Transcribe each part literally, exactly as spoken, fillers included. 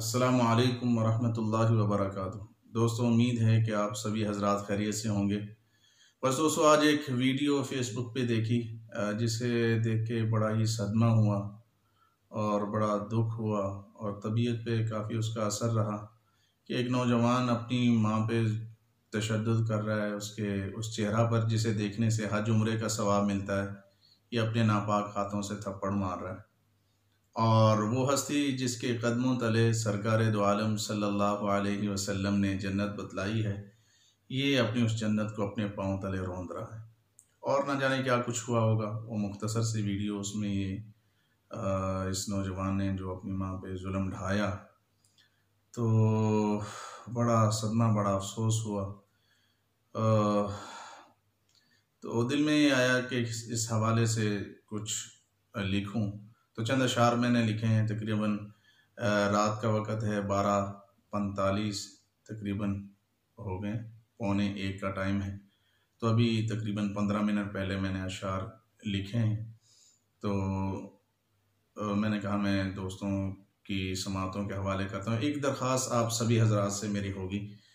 अस्सलामु अलैकुम वरहमतुल्लाहि वबरकातुहू। दोस्तों, उम्मीद है कि आप सभी हजरात खैरियत से होंगे। बस दोस्तों, आज एक वीडियो फेसबुक पे देखी जिसे देख के बड़ा ही सदमा हुआ और बड़ा दुख हुआ और तबीयत पे काफ़ी उसका असर रहा कि एक नौजवान अपनी माँ पे तशद्दुद कर रहा है। उसके उस चेहरा पर जिसे देखने से हज उम्रे का सवाब मिलता है, ये अपने नापाक हाथों से थप्पड़ मार रहा है। और वो हस्ती जिसके कदमों तले सरकार दो आलम सल्लल्लाहु अलैहि वसल्लम ने जन्नत बतलाई है, ये अपनी उस जन्नत को अपने पांव तले रौंद रहा है। और ना जाने क्या कुछ हुआ होगा। वो मुख्तसर सी वीडियो, उसमें ये आ, इस नौजवान ने जो अपनी माँ पे जुल्म ढाया, तो बड़ा सदमा, बड़ा अफसोस हुआ। आ, तो दिल में ये आया कि इस, इस हवाले से कुछ लिखूं। तो चंद अशार मैंने लिखे हैं। तकरीबन रात का वक़्त है, बारह पैंतालीस तकरीबन हो गए, पौने एक का टाइम है। तो अभी तकरीबन पंद्रह मिनट पहले मैंने अशार लिखे हैं। तो आ, मैंने कहा मैं दोस्तों की समातों के हवाले करता हूँ। एक दरख्वास्त आप सभी हजरात से मेरी होगी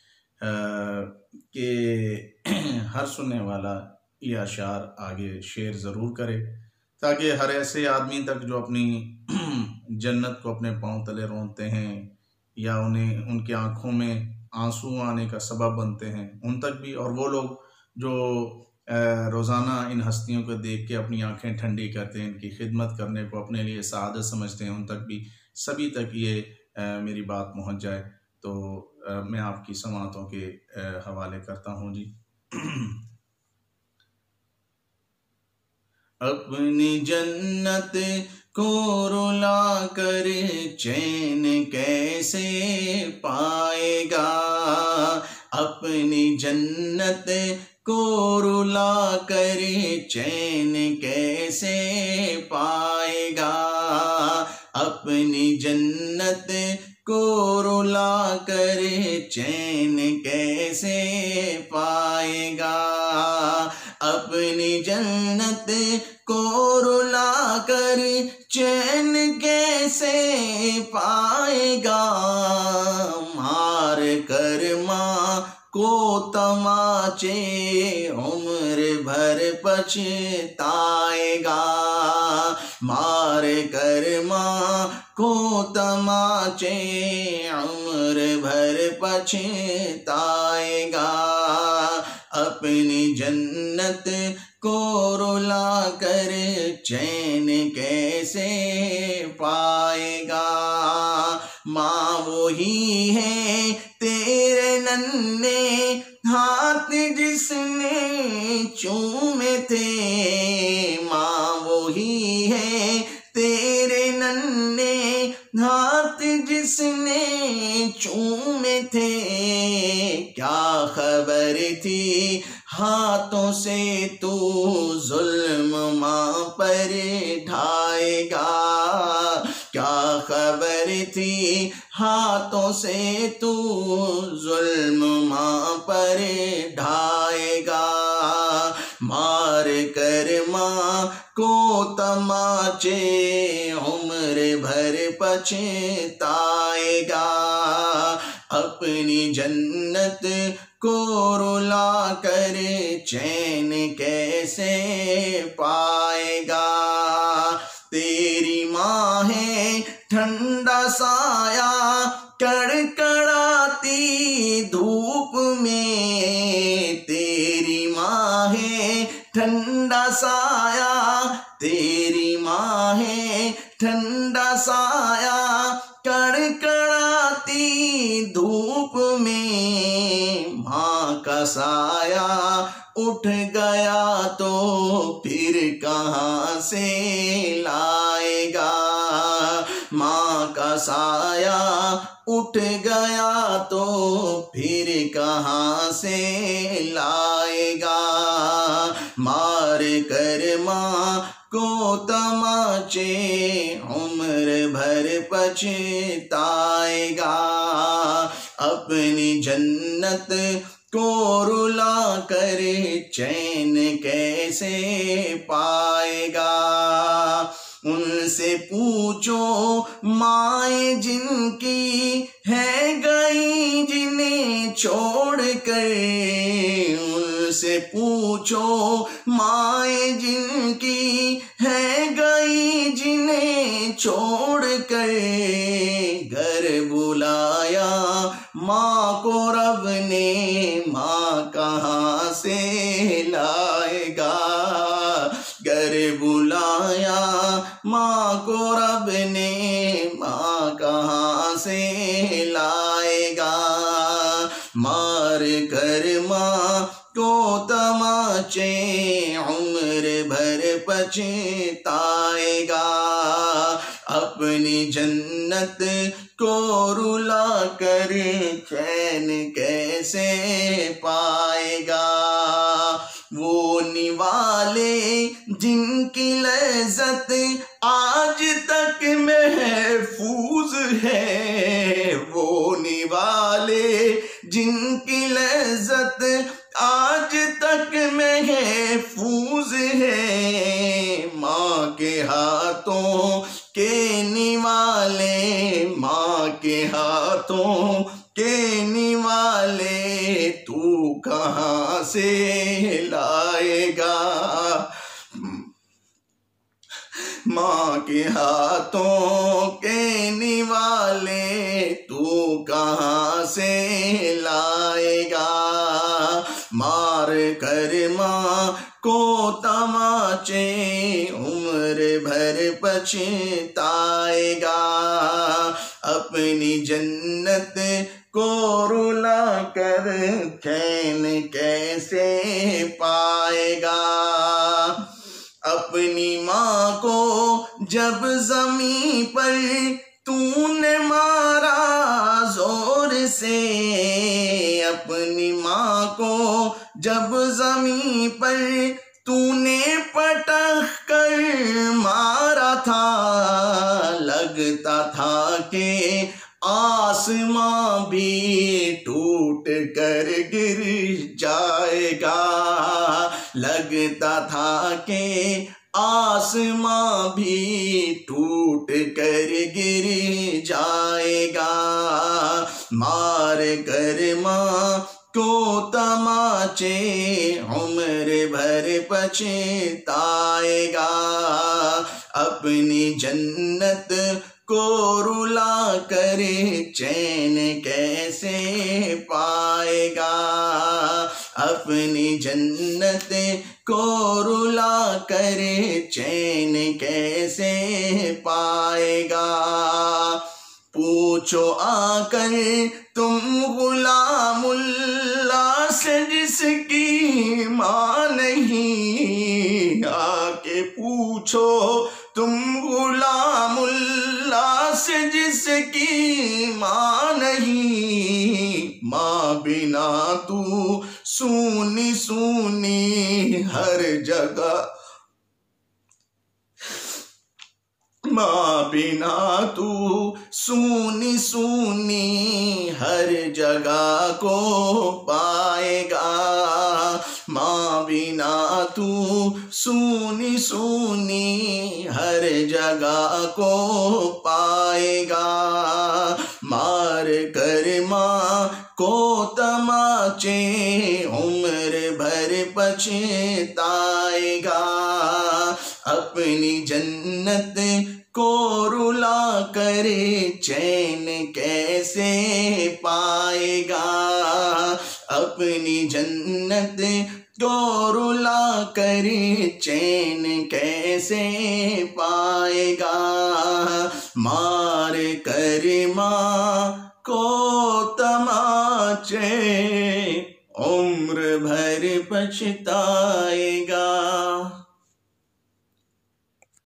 कि हर सुनने वाला ये अशार आगे शेयर ज़रूर करे, ताकि हर ऐसे आदमी तक जो अपनी जन्नत को अपने पांव तले रोंदते हैं या उन्हें उनकी आंखों में आंसू आने का सबब बनते हैं, उन तक भी, और वो लोग जो रोज़ाना इन हस्तियों को देख के अपनी आंखें ठंडी करते हैं, इनकी खिदमत करने को अपने लिए सआदत समझते हैं, उन तक भी, सभी तक ये मेरी बात पहुंच जाए। तो मैं आपकी समातों के हवाले करता हूं जी। अपनी जन्नत को रुला कर चैन कैसे पाएगा, अपनी जन्नत को रुला कर चैन कैसे पाएगा, अपनी जन्नत को रुला कर चैन कैसे पाएगा, अपनी जन्नत को रुला कर चैन कैसे पाएगा, मार कर माँ को तमाचे उम्र भर पछताएगा, मार कर माँ को तमाचे उम्र भर पछताएगा, अपनी जन्नत को रुला कर चैन कैसे पाएगा, माँ वही है तेरे नन्हे हाथ जिसने चूमे थे, माँ वही है तेरे नन्हे हाथ जिसने चूमे थे, क्या खबर थी हाथों से तू जुल्म माँ पर ढाएगा, क्या खबर थी हाथों से तू जुल्म माँ पर ढाएगा, मार कर माँ को तमाचे उम्र भर पछताएगा, अपनी जन्नत को रुला कर चैन कैसे पाएगा, तेरी माँ है ठंडा साया कड़कड़ाती धूप में, तेरी माँ है ठंडा साया, तेरी माँ है ठंडा साया कड़कड़ाती धूप में, माँ का साया उठ गया तो फिर कहाँ से लाएगा, माँ का साया उठ गया तो फिर कहाँ से लाएगा, मार कर माँ को तमाचे उम्र भर पछताएगा, अपनी जन्नत को रुला कर चैन कैसे पाएगा, उन उनसे पूछो माए जिनकी है गई जिन्हें छोड़ कर, उनसे पूछो माए जिनकी है गई जिन्हें छोड़ कर। घर बुलाया माँ को रब ने, माँ कहाँ से लाएगा। घर बुलाया माँ को रब ने, माँ कहाँ से लाएगा। मार कर माँ को तमाचे उम्र भर पछताएगा। अपनी जन्नत को रुला कर चैन कैसे पाएगा। वो निवाले जिनकी लज़्ज़त आज तक महफूज है, वो निवाले जिनकी लज़्ज़त आज तक महफूज है। माँ के हाथों के निवाले, माँ के हाथों के निवाले तू कहाँ से लाएगा। माँ के हाथों के निवाले तू कहाँ से लाएगा। मार कर माँ को तमाचे उम्र भर पछताएगा। अपनी जन्नत को रुला कर चैन कैसे पाएगा। अपनी माँ को जब ज़मीं पर तूने मारा जोर से, अपनी माँ को जब ज़मीं पर तूने पटक कर मारा था, लगता था कि आसमां भी टूट कर गिर जाएगा। लगता था कि आसमां भी टूट कर गिर जाएगा। मार कर माँ को तमाचे उम्र भर पछताएगा। अपनी जन्नत को रुला कर चैन कैसे पाएगा। अपनी जन्नत को रुला कर चैन कैसे पाएगा। पूछो आकर तुम गुलामुल्लाह से जिसकी माँ नहीं, आके पूछो तुम गुलामुल्लाह से जिसकी माँ नहीं। माँ बिना तू सूनी सूनी हर जगह, माँ बिना तू सूनी सूनी हर जगह को पाएगा। माँ बिना तू सूनी सूनी हर जगह को पाएगा। मार कर माँ को तमाचे उम्र भर पछताएगा। अपनी जन्नत को रुला कर चैन कैसे पाएगा। अपनी जन्नत को रुला कर चैन कैसे पाएगा। मार कर माँ को तमाचे उम्र भर पछताएगा।